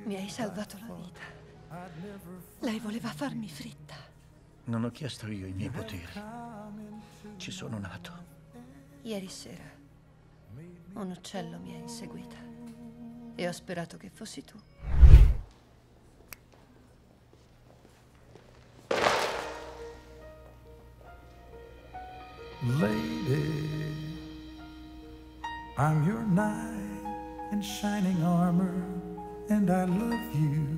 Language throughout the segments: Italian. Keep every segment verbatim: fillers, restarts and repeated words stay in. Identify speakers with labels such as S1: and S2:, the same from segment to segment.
S1: Mi hai salvato la vita. Lei voleva farmi fritta.
S2: Non ho chiesto io i miei poteri. Ci sono nato.
S1: Ieri sera un uccello mi ha inseguita e ho sperato che fossi tu.
S3: Lady, I'm your knight in shining armor, and I love you.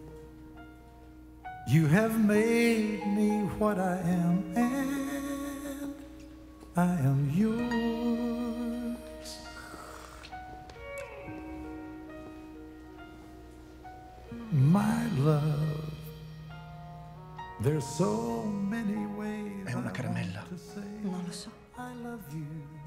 S3: You have made me what I am, and I am yours. My love, there's so many ways.
S2: È una caramella.
S1: Non lo so.
S3: I love you.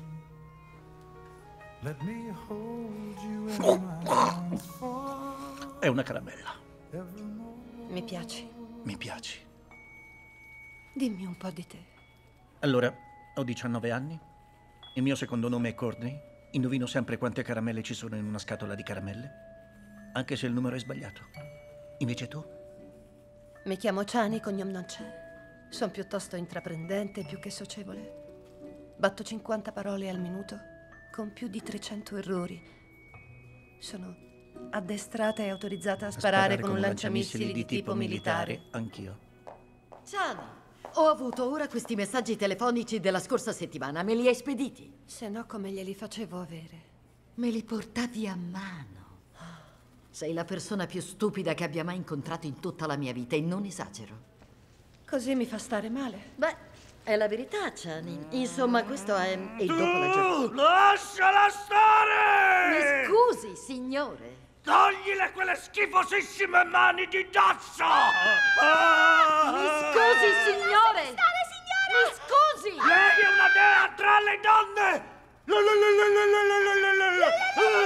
S3: Let me hold you in my arms forevermore.
S2: È una caramella.
S1: Mi piaci.
S2: Mi piaci.
S1: Dimmi un po' di te.
S2: Allora, ho diciannove anni. Il mio secondo nome è Courtney. Indovino sempre quante caramelle ci sono in una scatola di caramelle, anche se il numero è sbagliato. Invece tu?
S1: Mi chiamo Chani, cognome non c'è. Sono piuttosto intraprendente più che socievole. Batto cinquanta parole al minuto, con più di trecento errori. Sono addestrata e autorizzata a sparare,
S2: A
S1: con un lanciamissili di tipo militare.
S2: Anch'io.
S4: Chani, ho avuto ora questi messaggi telefonici della scorsa settimana. Me li hai spediti?
S1: Se no, come glieli facevo avere?
S4: Me li portavi a mano. Sei la persona più stupida che abbia mai incontrato in tutta la mia vita e non esagero.
S1: Così mi fa stare male.
S4: Beh, è la verità, Chani. Insomma, questo è il dopo la giornata.
S5: Lasciala stare!
S4: Mi scusi, signore.
S5: Toglile quelle schifosissime mani di dosso!
S4: Mi scusi, signore!
S6: Stare, signora!
S4: Mi scusi!
S5: Lei è una dea tra le donne! La la la la la la la la la la!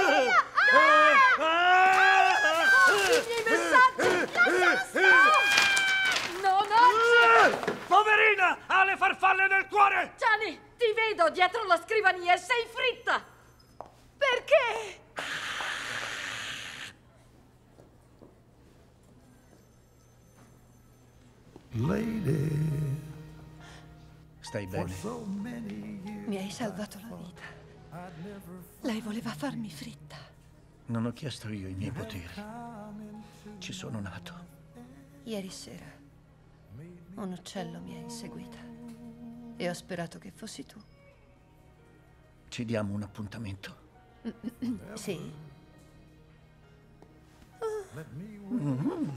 S4: I miei messaggi! Lasciala stare! Non oggi!
S5: Poverina! Ha le farfalle nel cuore!
S4: Chani, ti vedo dietro la scrivania e sei fritta!
S1: Perché?
S3: Lady,
S2: Stai
S3: for
S2: bene?
S3: so many years
S1: Mi hai salvato la vita.
S3: I'd never
S1: Lei voleva farmi fritta.
S2: Non ho chiesto io i miei poteri. Ci sono nato.
S1: Ieri sera un uccello mi ha inseguita e ho sperato che fossi tu.
S2: Ci diamo un appuntamento.
S1: Sì?
S3: let me wait.